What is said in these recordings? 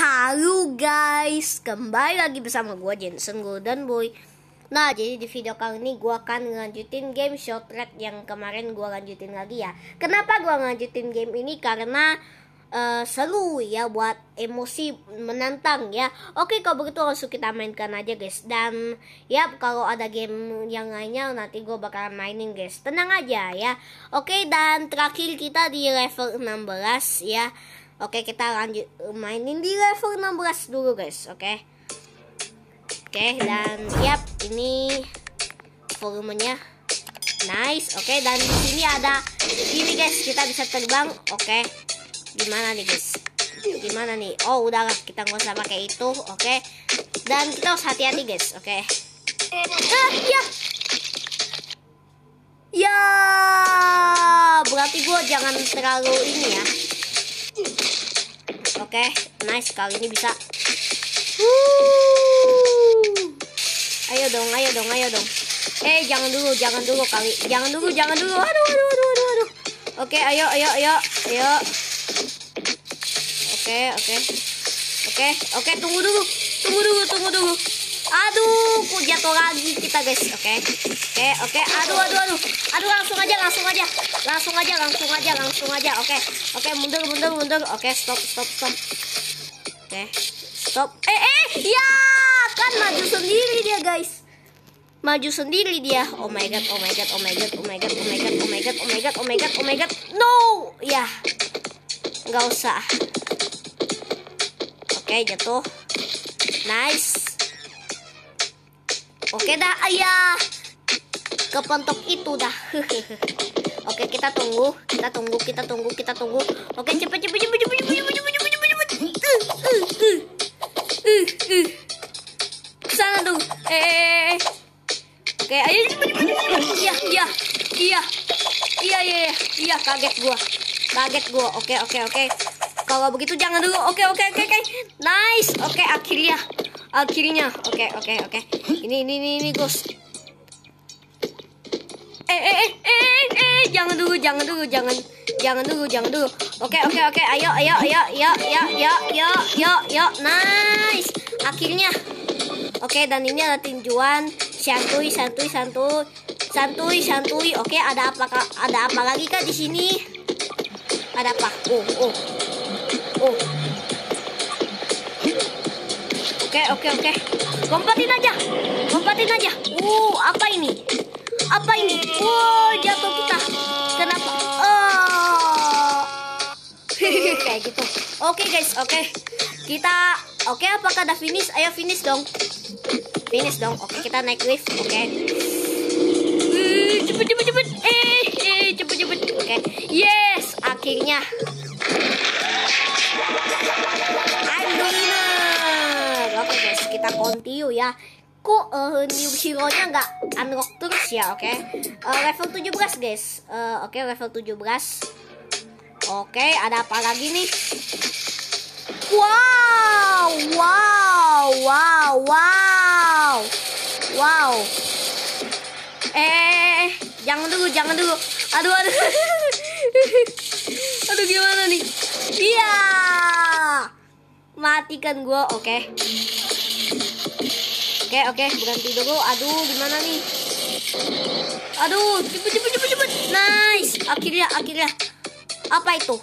Halo guys, kembali lagi bersama gue Jensen Golden Boy. Nah, jadi di video kali ini gue akan ngelanjutin game Short Red yang kemarin gue lanjutin lagi ya. Kenapa gue ngelanjutin game ini? Karena seru ya, buat emosi, menantang ya. Oke, kalau begitu langsung kita mainkan aja guys. Dan ya, kalau ada game yang lainnya nanti gue bakalan mainin guys. Tenang aja ya. Oke, dan terakhir kita di level 16 ya. Oke, kita lanjut mainin di level 16 dulu guys. Oke, dan yap, ini volumenya nice. Oke, dan di sini ada ini guys, kita bisa terbang. Oke, gimana nih guys? Gimana nih? Oh, udahlah, kita nggak usah pakai itu. Oke, dan kita harus hati-hati guys. Oke. Ya, berarti gue jangan terlalu ini ya. Oke, nice, kali ini bisa. Ayo dong. Jangan dulu kali. Jangan dulu. Aduh. Oke, ayo. Oke, tunggu dulu. Aduh, kok jatuh lagi kita guys. Oke. Aduh. Langsung aja. Oke, mundur. Oke, stop. Oke, stop. Ya, kan maju sendiri dia guys. Oh my god. No, ya. Nggak usah. Oke, jatuh. Nice. Oke dah, ayah. Kepentok itu dah. Oke, kita tunggu. Oke, cepet. Sana dulu. Oke, ayo cepet. Iya, kaget gua. Oke. Kalau begitu jangan dulu. Oke. Nice. Oke, akhirnya. Oke. Ini, Gus. Jangan dulu. Oke. Ayo. Nice. Akhirnya. Oke, dan ini ada tinjuan. Santuy. Oke, ada apa lagi kah di sini? Ada apa? Oh. Oke. Lompatin aja. Apa ini? Jatuh kita. Kenapa? Kayak gitu. Oke guys, oke. Apakah udah finish? Ayo finish dong. Oke, kita naik lift. Oke. Cepet. Cepet. Oke. Yes, akhirnya. I'm the winner. Oke guys, kita continue ya. Kok new hero-nya nggak unlock terus ya? Oke. Level 17 guys. Oke, level 17. Oke, ada apa lagi nih? Wow. Jangan dulu. Aduh. Aduh, gimana nih? Iya. Matikan gua. Oke, berhenti dulu. Aduh, gimana nih? Aduh, cepet. Nice. Akhirnya. Apa itu?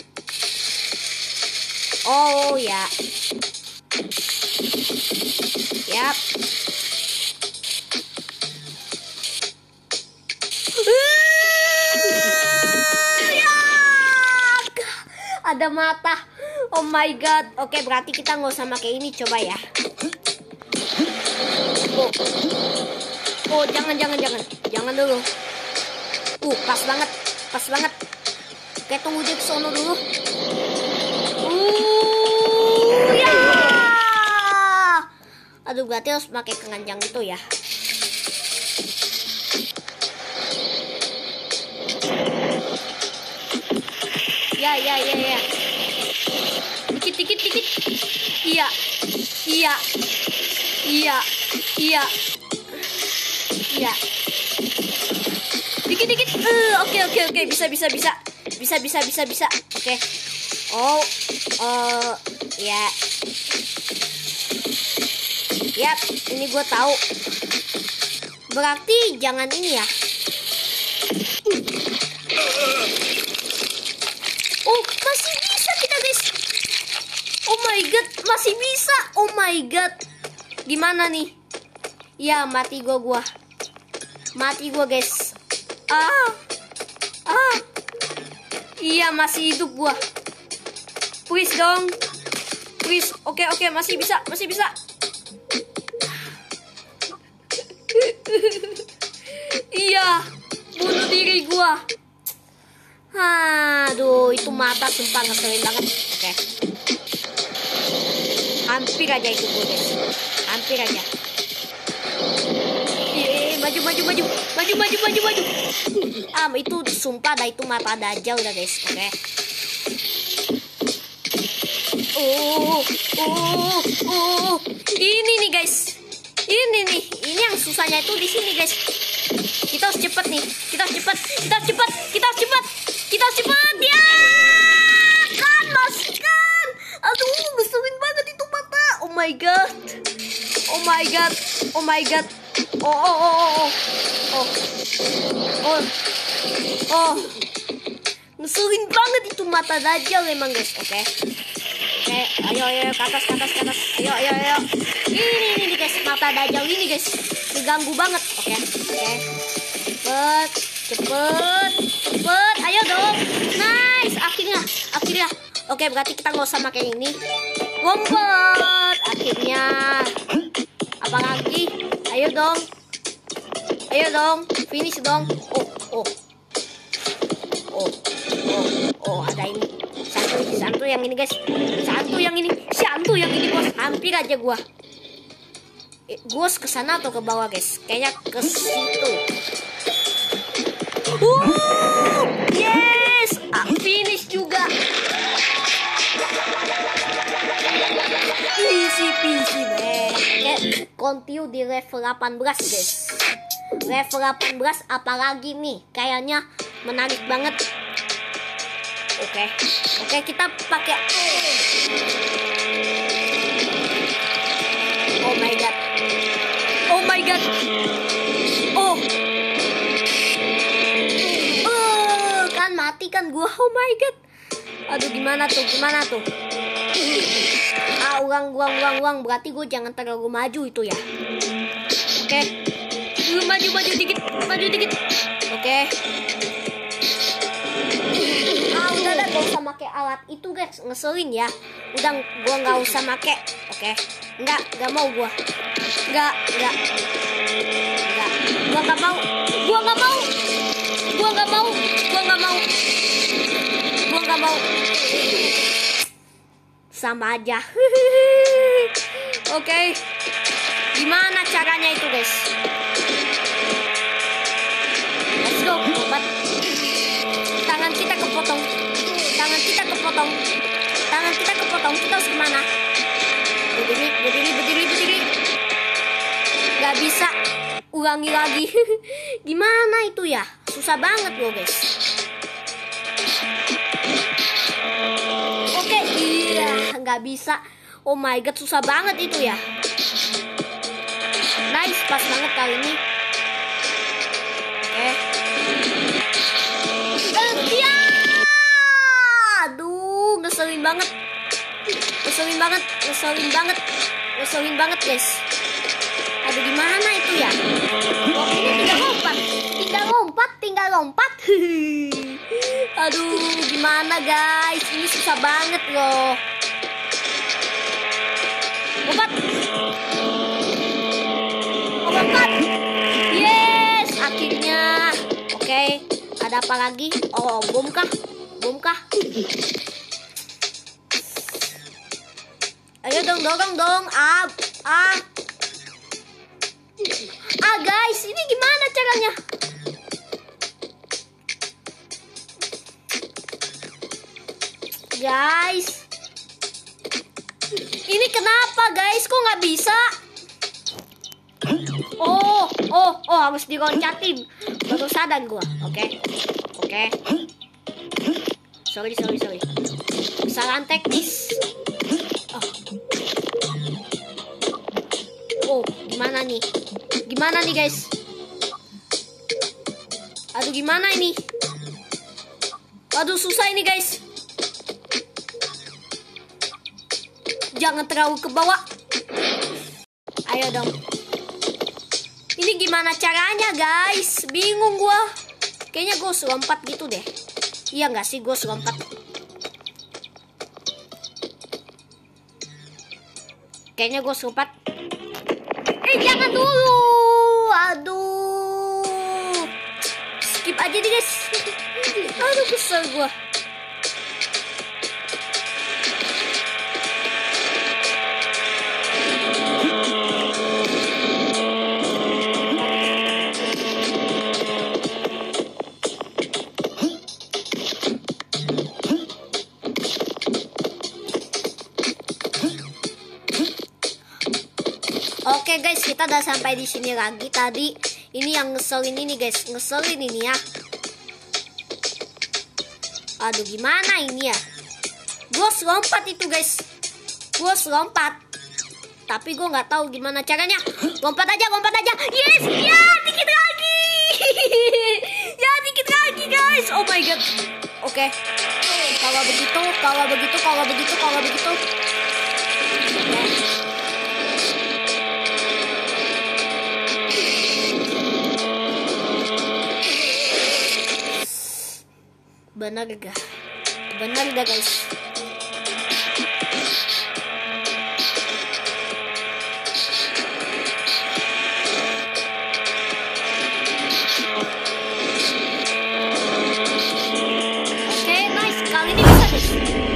Oh ya. Yap. Ada mata. Oh my god. Oke, berarti kita nggak usah pakai ini, coba ya. Oh, jangan dulu. Pas banget. Oke, tunggu dia kesono dulu. Ya. Aduh, berarti harus pakai keranjang itu ya. Ya. Dikit. Iya. Dikit. Oke. Bisa. Oke. Ya. Yap, ini gue tahu. Berarti jangan ini ya. Oh, masih bisa kita guys. Oh my god, masih bisa. Oh my god. Gimana nih? Ya, mati gua. Mati gua guys. Iya, masih hidup gua. Please dong. Please. Oke, masih bisa. Iya, bunuh diri gua. Aduh, itu mata sumpah ngeselin banget. Oke. Hampir aja itu gue guys. Hampir aja. Maju. Itu sumpah dah, itu mata Dajjal udah guys. Oke. Ini nih guys. Ini yang susahnya itu di sini guys. Kita harus cepet nih. Kita harus cepat ya. Masih kan. Aduh, ngeselin banget itu mata. Oh my god. Ngeselin banget itu mata Dajjal emang guys. Oke, ayo ke atas. Ayo. Ini guys, mata Dajjal ini guys. Diganggu banget. Oke. Cepet. Ayo dong. Nice, akhirnya. Oke, berarti kita nggak usah pakai ini. Lompat. Akhirnya. Apa lagi? Ayo dong. Finish dong. Ada ini. Santu yang ini guys. Santu yang ini bos. Hampir aja gua. Gua ke sana atau ke bawah guys? Kayaknya ke situ. Yes, finish juga. Easy peasy man. Continue di level 18 guys. Level 18 apalagi nih? Kayaknya menarik banget. Oke, kita pakai. Oh my god. Kan mati kan gua. Oh my god. Aduh, gimana tuh? Uang. Berarti gue jangan terlalu maju itu ya. Oke. Maju dikit. Oke. Udah gak usah pakai alat itu guys, ngeselin ya. Udah, gua nggak usah pakai. Oke. Nggak mau gua. Nggak. Gua nggak mau. Sama aja. Oke. Gimana caranya itu guys? Let's go. Obat. Tangan kita kepotong. Kita harus kemana? Berdiri. Gak bisa. Ulangi lagi. Gimana itu ya? Susah banget loh guys. Oke, iya, nggak bisa. Oh my god, susah banget itu ya. Nice, pas banget kali ini. Oke. Ya. Aduh, ngeselin banget guys. Aduh, gimana itu ya? Oh, ini tinggal lompat. Aduh, gimana guys? Ini susah banget loh. Lompat. Yes, akhirnya. Oke, ada apa lagi? Oh, bom kah? Ayo dong. Guys, ini gimana caranya? Guys, ini kenapa guys? Kok nggak bisa? Oh, harus diloncatin. Baru sadar gua. Oke. Sorry. Kesalahan teknis. gimana nih? Gimana nih guys? Aduh gimana ini? Aduh susah ini guys. Jangan terlalu ke bawah. Ayo dong. Ini gimana caranya guys? Bingung gua. Kayaknya gua harus lompat gitu deh. Iya nggak sih, gua harus lompat. Kayaknya gua harus lompat. Jangan dulu. Aduh. Skip aja deh guys. Aduh kesel gua. Oke guys, kita udah sampai di sini lagi. Tadi ini yang ngeselin ini guys, ngeselin ini ya. Aduh gimana ini ya? Gue lompat itu guys, gue lompat. Tapi gue nggak tahu gimana caranya. Lompat aja, lompat aja. Yes, ya dikit lagi. Ya dikit lagi guys. Oh my god. Oke. Kalau begitu. Benar gak? Benar gak guys? Oke, nice. Kali ini bisa guys.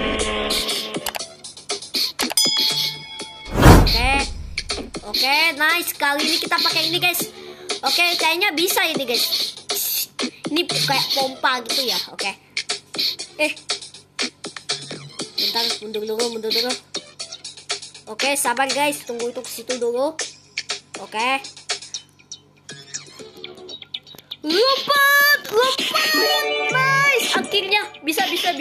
Oke, nice. Kali ini kita pakai ini guys. Oke, kayaknya bisa ini guys. Ini kayak pompa gitu ya. Oke. Bentar, mundur dulu. Oke, sabar guys, tunggu itu ke situ dulu. Oke. Lompat, nice. Akhirnya bisa.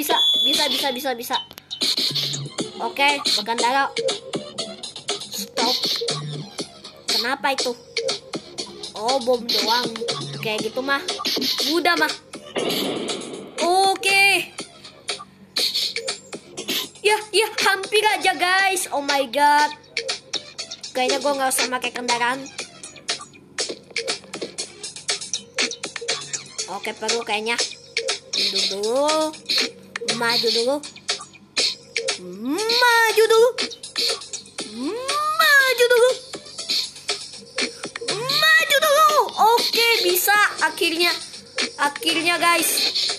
Oke, berkendara. Stop. Kenapa itu? Oh, bom doang. Kayak gitu mah. Udah mah. Oke. Ya, hampir aja guys. Oh my god. Kayaknya gue nggak usah pakai kendaraan. Oke, perlu kayaknya. Maju dulu. Oke, bisa. Akhirnya guys.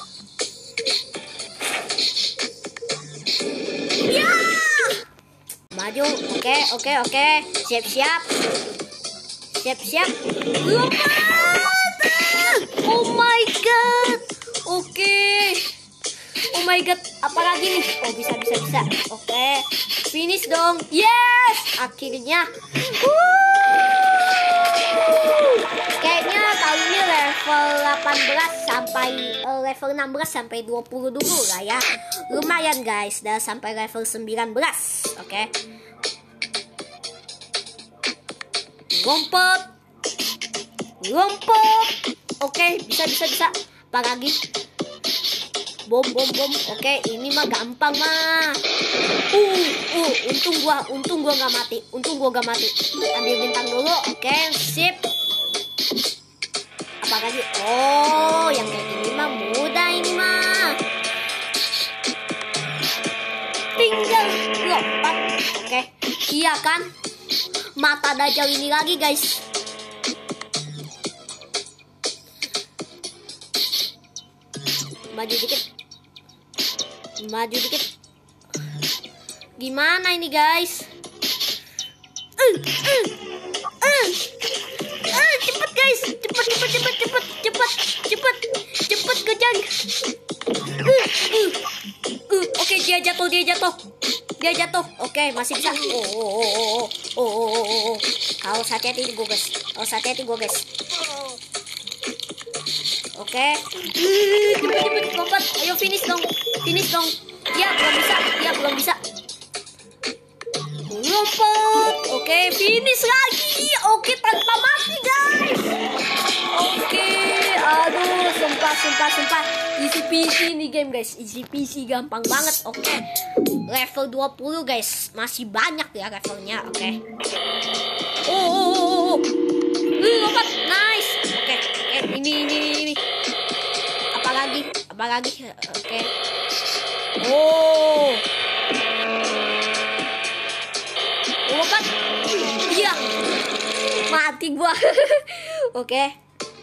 Ya. Maju. Oke. Siap. Lompat. Oh my god. Oke. Oh my god, apalagi nih? Oh, bisa. Oke. Finish dong. Yes, akhirnya. Kayaknya kali ini level 18 sampai level 16 sampai 20 dulu lah ya. Lumayan guys, udah sampai level 19. Oke. Lompat. Oke, bisa. Apalagi? Bom. Oke, ini mah gampang mah. Untung gua nggak mati. Ambil bintang dulu. Oke, sip. Apalagi? Oh, yang kayak gini mah mudah ini mah. Tinggal lompat. Oke. Iya kan? Mata Dajjal ini lagi, guys. Maju dikit. Gimana ini guys? Cepet guys, cepet kejar. Oke, dia jatuh. Oke, masih bisa. Harus hati-hati gue guys. Oke. Cepet lompat. Ayo finish dong. Dia belum bisa. Lompat. Oke, finish lagi. Oke, sumpah. Easy peasy nih game guys. Easy peasy, gampang banget. Oke. Level 20 guys. Masih banyak ya levelnya. Oke. Oh. Lompat. Nice. Oke. Ini. Apa lagi? Oke. Oh. Lompat. Iya. Mati gua. Oke,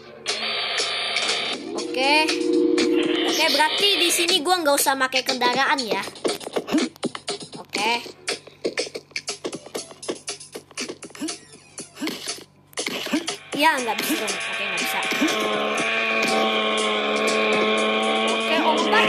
berarti di sini gua nggak usah pakai kendaraan ya. Oke. Ya, nggak bisa dong. Oke, nggak bisa. Oke, lompat.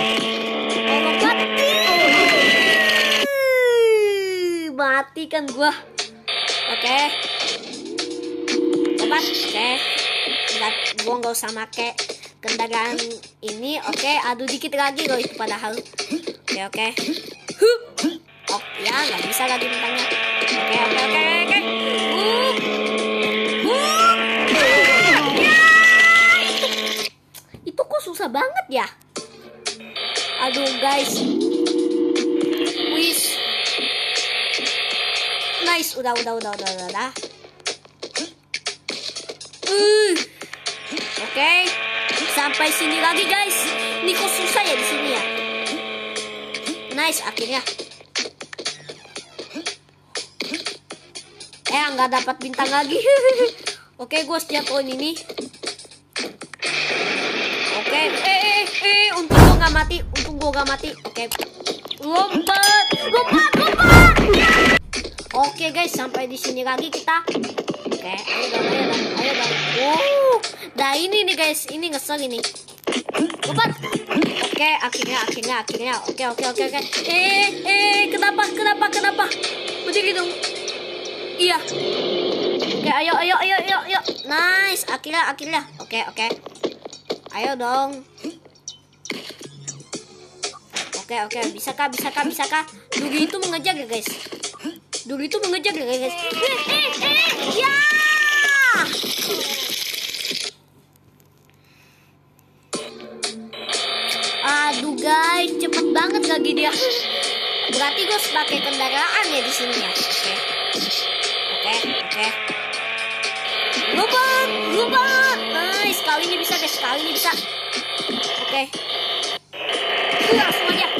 Mati kan gua. Oke. Lompat. Oke. Gua nggak usah make kendaraan ini. Oke, adu dikit lagi loh itu padahal. Oke. Oh ya, nggak bisa lagi bintangnya. Oke. Ya, itu kok susah banget ya. Aduh guys. Wis. Nice, udah. Oke, sampai sini lagi guys. Ini kok susah ya di sini ya. Nice, akhirnya. Nggak dapat bintang lagi. Oke, gue setiap poin ini. Oke, untung gue nggak mati. Oke, lompat. Oke guys, sampai di sini lagi kita. Oke, ayo dong. Nah ini nih guys, ini ngesel ini. Lompat. Oke, akhirnya. Oke. Kenapa? Berdiri dong. Iya. Oke, ayo. Nice, akhirnya. Oke. Ayo dong. Oke. Bisa kah? Duri itu mengejar ya guys. Ya. Aduh guys, cepet banget lagi dia. Berarti gue harus pakai kendaraan ya di sini ya. Oke. Lompat. Nice, kali ini bisa guys, Oke. Langsung aja.